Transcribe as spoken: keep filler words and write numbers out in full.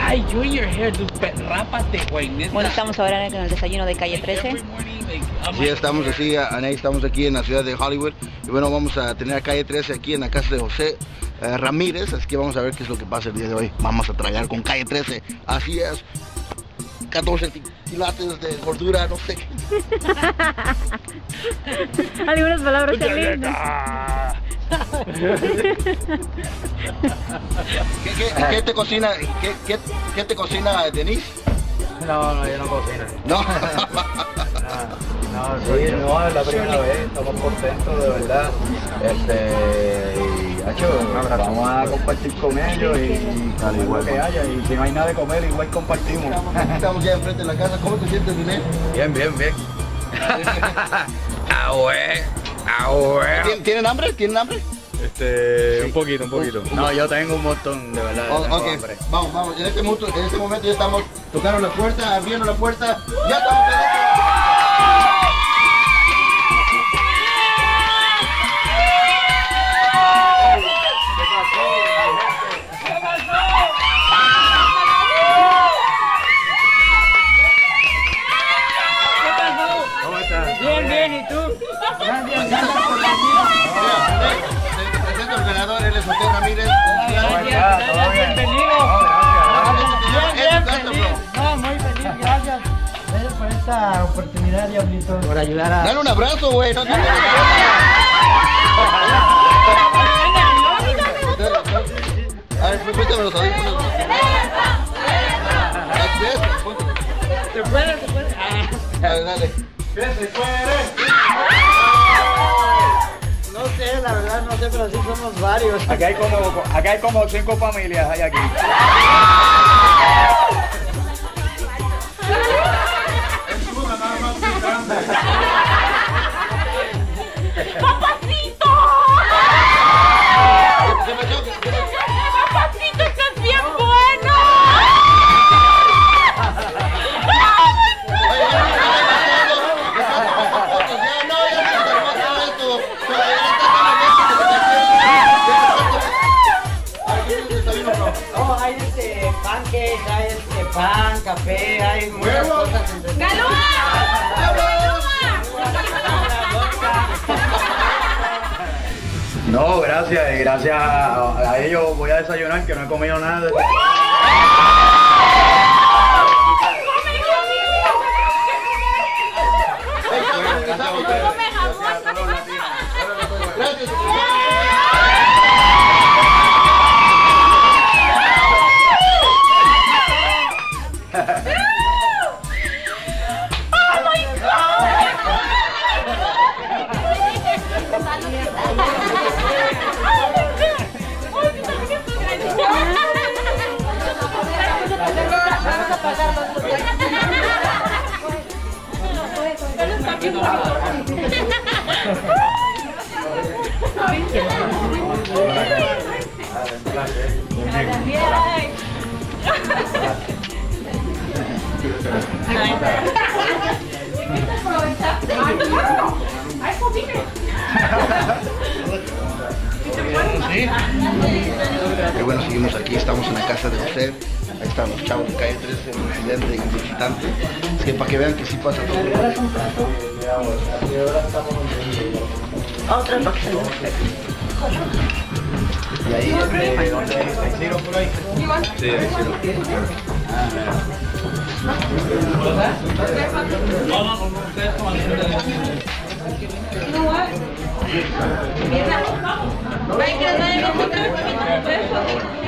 Ay, you and your hair, dude, rápate, güey. Bueno, estamos ahora en el desayuno de calle trece. Sí, estamos así, estamos aquí en la ciudad de Hollywood. Y bueno, vamos a tener a calle trece aquí en la casa de José uh, Ramírez. Así que vamos a ver qué es lo que pasa el día de hoy. Vamos a tragar con calle trece. Así es. catorce quilates de gordura, no sé. Algunas palabras tan lindas. ¿Qué, qué, qué te cocina? ¿Qué, qué, qué te cocina Denise? No, no, yo no cocino. No. No, sí, no, es la primera vez, estamos contentos de verdad. Este, y Hacho, vamos a compartir con ellos y al igual que haya. Y si no hay nada de comer, igual compartimos. Estamos ya enfrente de la casa. ¿Cómo te sientes, Dinés? Bien, bien, bien. Ah, güey. Ah, güey. ¿Tienen hambre? ¿Tienen hambre? Este, sí. un poquito, un poquito. No, yo tengo un montón, de verdad. Oh, ok, hambre. Vamos, vamos. En este, momento, en este momento ya estamos tocando la puerta, abriendo la puerta. ¡Ya estamos adentro! Bien, bien, ¿y tú? Bien, gracias por la vida. Te presento al ganador, él es José Ramírez. Gracias, bienvenido. Bien, bien, feliz. No, muy feliz, gracias. Gracias por esta oportunidad, Diablito. Por ayudar a... Dale un abrazo, güey. No te... A ver, préstame los audífonos. ¿Se puede? ¿Se puede? A ver, dale. ¿Qué se puede? No sé, la verdad no sé, pero sí somos varios. Aquí hay como, acá hay como cinco familias hay aquí. Es una nada más muy grande. ¡Papacito! ¡Papacito, estás bien bueno! Oh, hay este pancakes, hay este pan, café, hay muchas cosas. ¡Galúa! No, gracias, y gracias a, a ellos voy a desayunar, que no he comido nada. Y bueno, seguimos aquí, estamos en la casa de José. Ahí están los chavos de calle trece, el residente y el visitante. Es que para que vean que sí pasa todo. Otra box. Y ahí, ¿Hay ciro por ahí? sí, hay ciro. Hay que darle otro